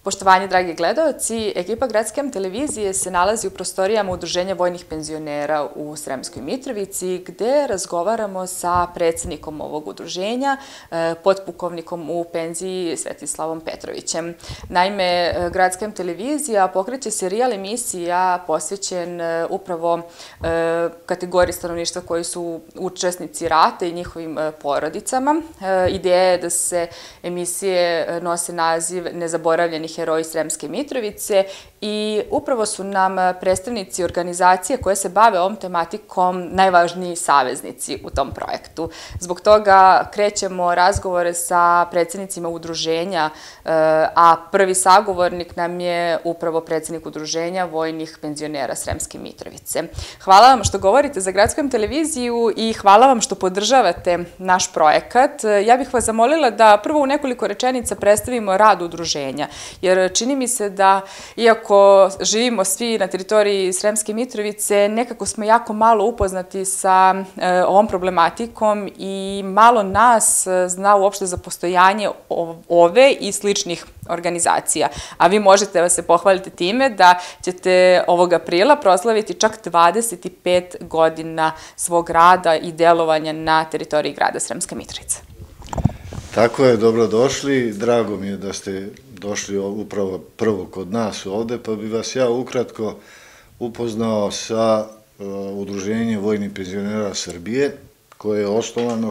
Poštovanje, dragi gledaoci, ekipa Gradske M televizije se nalazi u prostorijama Udruženja vojnih penzionera u Sremskoj Mitrovici, gde razgovaramo sa predsednikom ovog udruženja, potpukovnikom u penziji Svetislavom Petrovićem. Naime, Gradska M televizija pokreće serijal emisija posvećen upravo kategoriji stanovništva koji su učesnici rata i njihovim porodicama. Ideja je da se emisije nose naziv Nezaboravljeni heroji Sremske Mitrovice i upravo su nam predstavnici organizacije koje se bave ovom tematikom najvažniji saveznici u tom projektu. Zbog toga krećemo razgovore sa predsednicima udruženja, a prvi sagovornik nam je upravo predsednik udruženja vojnih penzionera Sremske Mitrovice. Hvala vam što govorite za Gradsku M televiziju i hvala vam što podržavate naš projekat. Ja bih vas zamolila da prvo u nekoliko rečenica predstavimo rad udruženja, jer čini mi se da, iako živimo svi na teritoriji Sremske Mitrovice, nekako smo jako malo upoznati sa ovom problematikom i malo nas zna uopšte za postojanje ove i sličnih organizacija. A vi možete da se pohvalite time da ćete ovog aprila proslaviti čak 25 godina svog rada i delovanja na teritoriji grada Sremska Mitrovica. Tako je, dobrodošli. Drago mi je da ste došli upravo prvo kod nas ovde, pa bi vas ja ukratko upoznao sa Udruženjem vojnih penzionera Srbije, koje je osnovano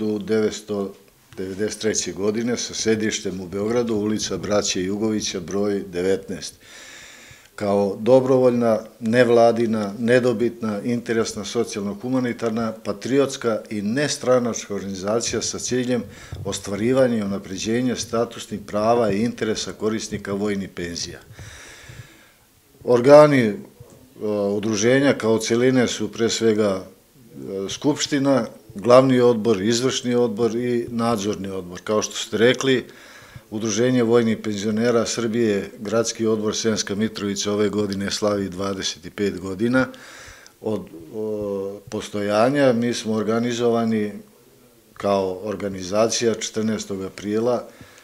1993. godine sa sedištem u Beogradu, ulica Braće Jugovića, broj 19. Kao dobrovoljna, nevladina, nedobitna, interesna, socijalno-humanitarna, patriotska i nestranačka organizacija sa ciljem ostvarivanja i unapređenja statusnih prava i interesa korisnika vojnih penzija. Organi udruženja kao celine su pre svega Skupština, glavni odbor, izvršni odbor i nadzorni odbor. Kao što ste rekli, Udruženje vojnih penzionera Srbije, Gradski odbor Sremska Mitrovica ove godine slavi 25 godina od postojanja. Mi smo organizovani kao organizacija 14. aprila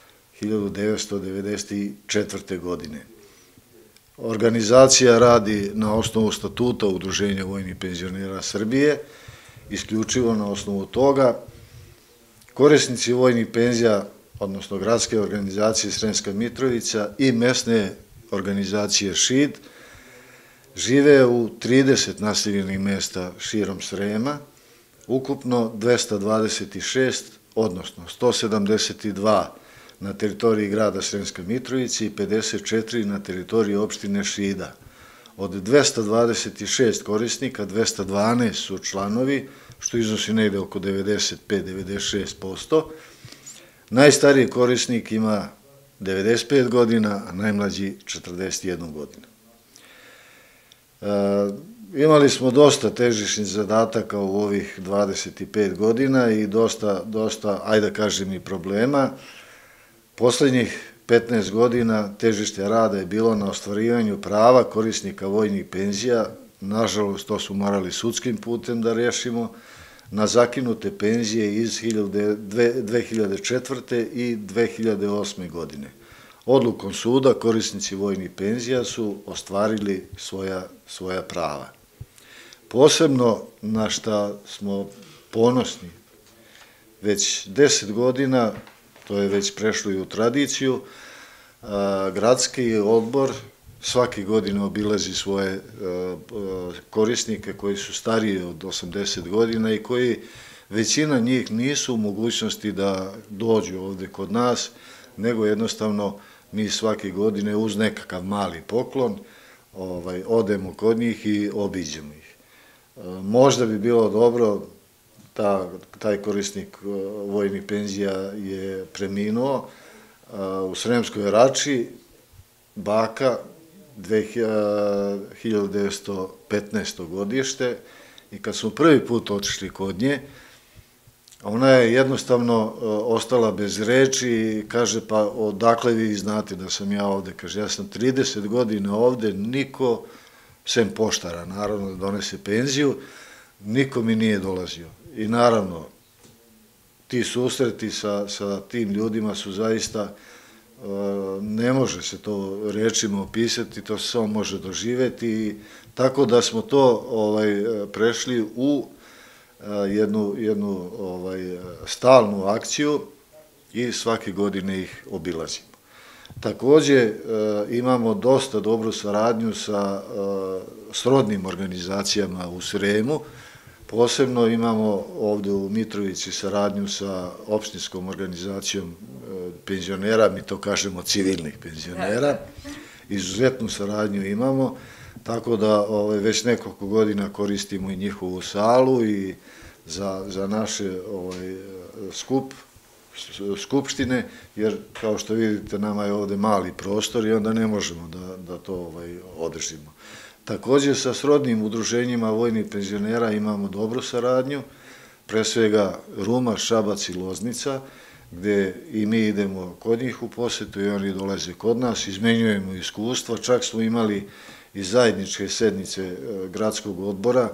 1994. godine. Organizacija radi na osnovu statuta Udruženja vojnih penzionera Srbije, isključivo na osnovu toga. Korisnici vojnih penzija, odnosno gradske organizacije Sremska Mitrovica i mesne organizacije ŠID, žive u 30 naseljenih mesta širom Srema, ukupno 226, odnosno 172 na teritoriji grada Sremska Mitrovica i 54 na teritoriji opštine Šida. Od 226 korisnika, 212 su članovi, što iznosi negde oko 95-96%. Najstariji korisnik ima 95 godina, a najmlađi 41 godinu. Imali smo dosta težišnih zadataka u ovih 25 godina i dosta, ajde da kažem, i problema. Poslednjih 15 godina težište rada je bilo na ostvarivanju prava korisnika vojnih penzija. Nažalost, to su morali sudskim putem da rešimo, na zakinute penzije iz 2004. i 2008. godine. Odlukom suda korisnici vojnih penzija su ostvarili svoja prava. Posebno na šta smo ponosni, već 10 godina, to je već prešlo i u tradiciju, gradski odbor svake godine obilazi svoje korisnike koji su stariji od 80 godina i koji, većina njih, nisu u mogućnosti da dođu ovde kod nas, nego jednostavno mi svake godine uz nekakav mali poklon odemo kod njih i obiđemo ih. Možda bi bilo dobro, taj korisnik vojnih penzija je preminuo u Sremskoj Rači, baka, 1915. godište, i kad smo prvi put otišli kod nje, ona je jednostavno ostala bez reči i kaže, pa odakle vi znate da sam ja ovde? Kaže, ja sam 30 godina ovde, niko, sem poštara, naravno, da donese penziju, niko mi nije dolazio. I naravno, ti susreti sa tim ljudima su zaista ne može se to rečima opisati, to se samo može doživeti, tako da smo to prešli u jednu stalnu akciju i svake godine ih obilazimo. Takođe imamo dosta dobru saradnju sa srodnim organizacijama u Sremu, posebno imamo ovde u Mitrovici saradnju sa opštinskom organizacijom penzionera, mi to kažemo civilnih penzionera, izuzetnu saradnju imamo, tako da već nekoliko godina koristimo i njihovu salu i za naše skupštine, jer kao što vidite nama je ovde mali prostor i onda ne možemo da to održimo. Takođe sa srodnim udruženjima vojnih penzionera imamo dobru saradnju, pre svega Ruma, Šabac i Loznica, gde i mi idemo kod njih u posetu i oni dolaze kod nas, izmenjujemo iskustva, čak smo imali i zajedničke sednice gradskog odbora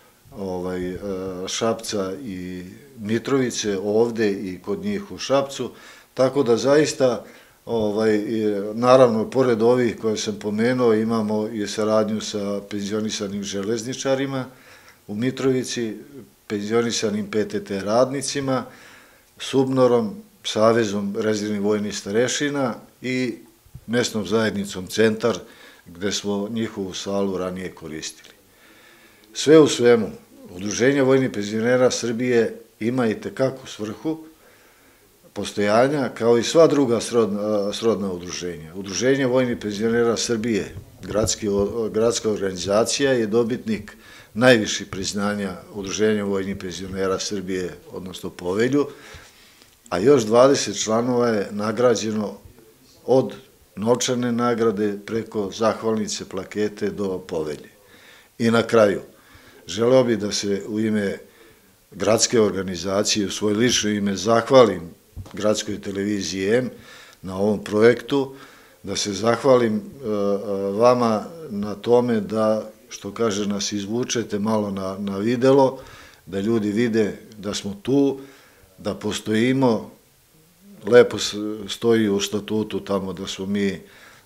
Šapca i Mitrovice ovde i kod njih u Šapcu, tako da zaista, naravno, pored ovih koje sam pomenuo, imamo i saradnju sa penzionisanim železničarima u Mitrovici, penzionisanim PTT radnicima, Subnorom, Savezom rezervnih vojnih starešina i mesnom zajednicom Centar, gde smo njihovu salu ranije koristili. Sve u svemu, Udruženje vojnih penzionera Srbije ima i tekakvu svrhu postojanja, kao i sva druga srodna udruženja. Udruženje vojnih penzionera Srbije, gradska organizacija, je dobitnik najviših priznanja Udruženja vojnih penzionera Srbije, odnosno Povelju, a još 20 članova je nagrađeno od novčane nagrade preko zahvalnice, plakete do Povelje. I na kraju, želeo bih da se u ime gradske organizacije, u svoje lično ime, zahvalim gradskoj televiziji M na ovom projektu, da se zahvalim vama na tome da, što kaže, nas izvučete malo na videlo, da ljudi vide da smo tu, da postojimo, lepo stoji u statutu tamo da smo mi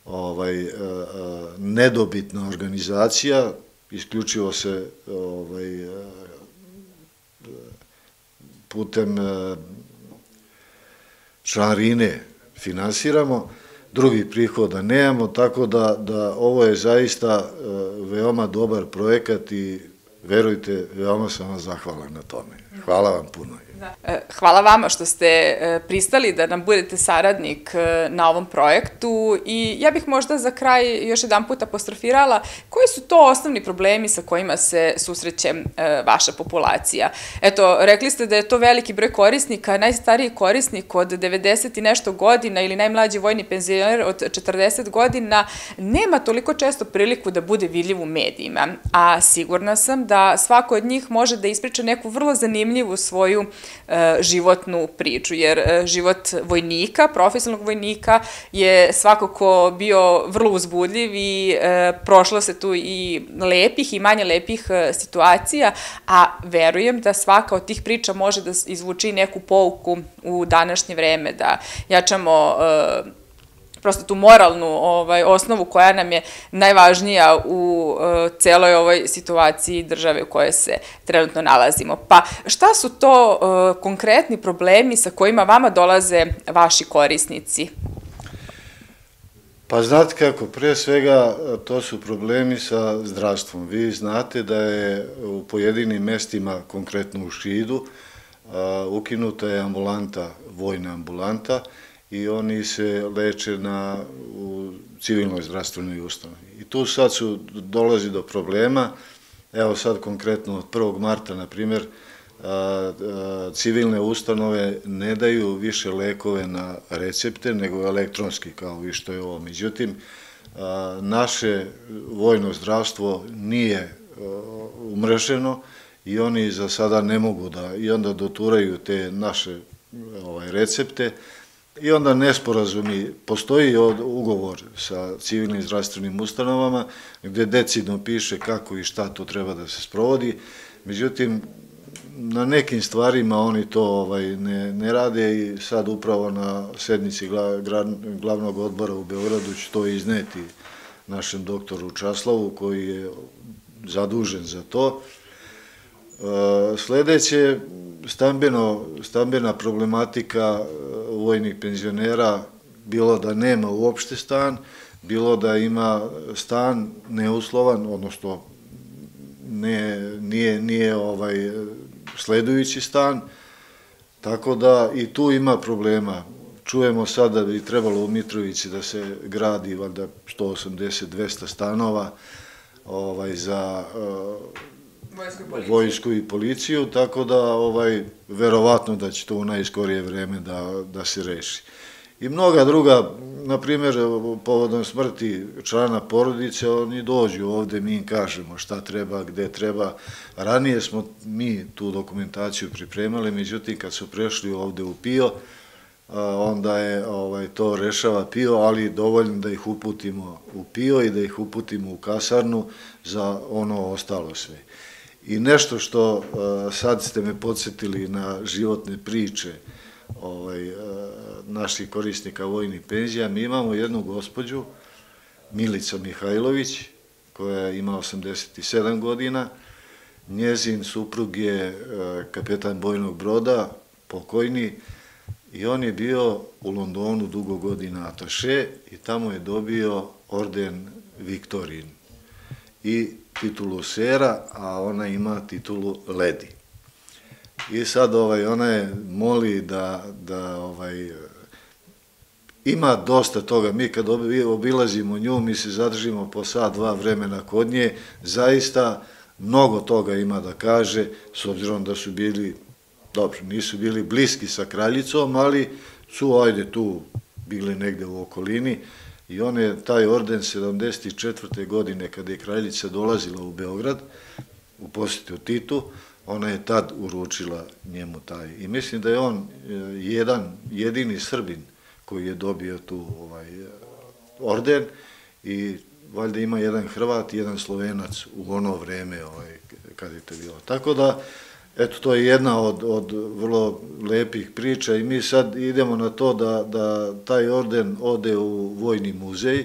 nedobitna organizacija, isključivo se putem članarine finansiramo, drugih prihoda nemamo, tako da ovo je zaista veoma dobar projekat i verujte, veoma sam vam zahvalan na tome. Hvala vam puno. Hvala vama što ste pristali da nam budete saradnik na ovom projektu i ja bih možda za kraj još jedan put apostrofirala koji su to osnovni problemi sa kojima se susreće vaša populacija. Eto, rekli ste da je to veliki broj korisnika, najstariji korisnik od 90 i nešto godina ili najmlađi vojni penzioner od 40 godina nema toliko često priliku da bude vidljiv u medijima, a sigurna sam da svako od njih može da ispriča neku vrlo zanimljivu svoju životnu priču, jer život vojnika, profesionalnog vojnika je svakako bio vrlo uzbudljiv i prošlo se tu i lepih i manje lepih situacija, a verujem da svaka od tih priča može da izvuči neku pouku u današnje vreme, da jačamo prosto tu moralnu osnovu koja nam je najvažnija u celoj ovoj situaciji države u kojoj se trenutno nalazimo. Pa šta su to konkretni problemi sa kojima vama dolaze vaši korisnici? Pa znate kako, pre svega to su problemi sa zdravstvom. Vi znate da je u pojedinim mestima, konkretno u Šidu, ukinuta je ambulanta, vojna ambulanta, i oni se leče u civilnoj zdravstvenoj ustanovi. I tu sad dolazi do problema, evo sad konkretno od 1. marta, na primjer, civilne ustanove ne daju više lekove na recepte, nego elektronski, kao i što je ovo. Međutim, naše vojno zdravstvo nije umreženo i oni za sada ne mogu da i onda doturaju te naše recepte, i onda nesporazumi, postoji ugovor sa civilnim zdravstvenim ustanovama gde decidno piše kako i šta to treba da se sprovodi, međutim, na nekim stvarima oni to ne rade i sad upravo na sednici glavnog odbora u Beogradu ću to izneti našem doktoru Časlavu koji je zadužen za to. Sledeće, stambena problematika vojnih penzionera, bilo da nema uopšte stan, bilo da ima stan neuslovan, odnosno nije sledujući stan, tako da i tu ima problema. Čujemo sad da bi trebalo u Mitrovici da se gradi valjda 180-200 stanova za vojsku i policiju, tako da verovatno da će to u najskorije vreme da se reši. I mnoga druga, na primjer, povodom smrti člana porodice, oni dođu ovde, mi im kažemo šta treba, gde treba. Ranije smo mi tu dokumentaciju pripremali, međutim, kad su prešli ovde u PIO, onda je to rešava PIO, ali dovoljno da ih uputimo u PIO i da ih uputimo u kasarnu za ono ostalo sve. I nešto što sad ste me podsjetili na životne priče naših korisnika vojnih penzija, mi imamo jednu gospođu, Milica Mihajlović, koja ima 87 godina, njezin suprug je kapetan bojnog broda, pokojni, i on je bio u Londonu dugo godina ataše i tamo je dobio orden Viktorin i titulu sera, a ona ima titulu ledi. I sad ona je moli da ima dosta toga. Mi kad obilazimo nju, mi se zadržimo po sat, dva vremena kod nje, zaista mnogo toga ima da kaže, s obzirom da su bili, dobro, nisu bili bliski sa kraljicom, ali su, ajde, tu bili negde u okolini i on je taj orden 74. godine, kada je kraljica dolazila u Beograd, u posjetu Titu, ona je tad uručila njemu taj. I mislim da je on jedini Srbin koji je dobio tu orden i valjda ima jedan Hrvat i jedan Slovenac u ono vreme kad je to bilo. Tako da, eto, to je jedna od vrlo lepih priča i mi sad idemo na to da taj orden ode u Vojni muzej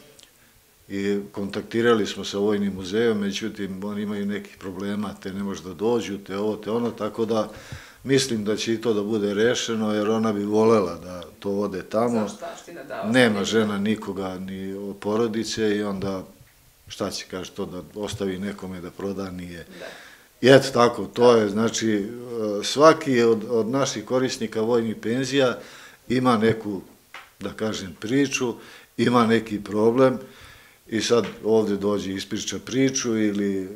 i kontaktirali smo sa Vojnim muzejom, međutim, oni imaju nekih problema, te ne može da dođu, te ovo, te ono, tako da mislim da će i to da bude rešeno, jer ona bi volela da to ode tamo. Nema žena nikoga ni od porodice i onda šta će, kaže, to da ostavi nekome da proda, nije. I eto tako, to je, znači, svaki od naših korisnika vojnih penzija ima neku, da kažem, priču, ima neki problem i sad ovde dođe ispriča priču ili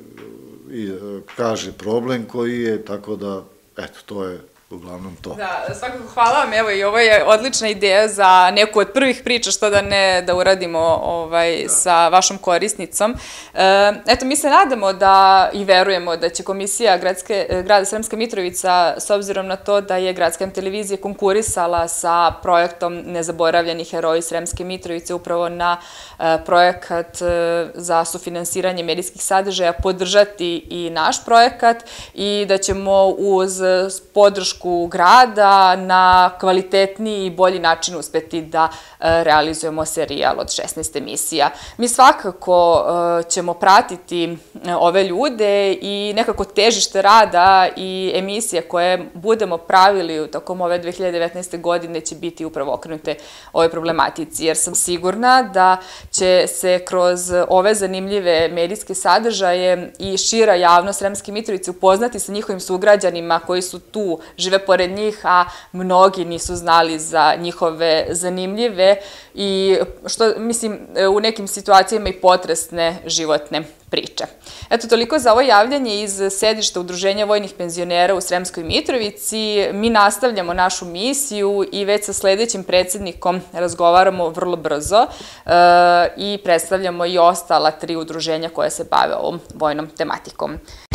kaže problem koji je, tako da, eto, to je uglavnom to. Da, svakako hvala vam, evo i ovo je odlična ideja za neku od prvih priča, što da ne da uradimo sa vašom korisnicom. Eto, mi se nadamo da i verujemo da će Komisija grada Sremska Mitrovica, s obzirom na to da je Gradska televizija konkurisala sa projektom Nezaboravljeni heroji Sremske Mitrovice upravo na projekat za sufinansiranje medijskih sadržaja, podržati i naš projekat i da ćemo uz podršku grada na kvalitetniji i bolji način uspeti da realizujemo serijal od 16 emisija. Mi svakako ćemo pratiti ove ljude i nekako težište rada i emisije koje budemo pravili tokom ove 2019. godine će biti upravo okrenute ovoj problematici, jer sam sigurna da će se kroz ove zanimljive medijske sadržaje i šira javnost Sremske Mitrovice upoznati sa njihovim sugrađanima koji su tu, žive pored njih, a mnogi nisu znali za njihove zanimljive i, što mislim, u nekim situacijama i potresne životne priče. Eto, toliko za ovo javljanje iz sedišta Udruženja vojnih penzionera u Sremskoj Mitrovici. Mi nastavljamo našu misiju i već sa sledećim predsednikom razgovaramo vrlo brzo i predstavljamo i ostala 3 udruženja koja se bave ovom vojnom tematikom.